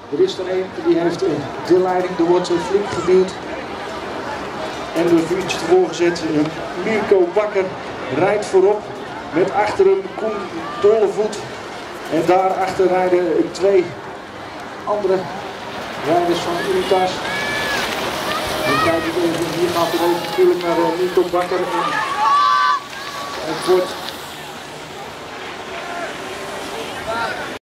Er is er een die heeft de leiding, er wordt flink geduwd. En de vuurtjes ervoor gezet. Mirko Bakker rijdt voorop met achter hem Koen Dolevoet. En daarachter rijden twee andere rijders van Unitas. Dan kijk ik even, hier gaat het even natuurlijk naar Mirko Bakker. Het wordt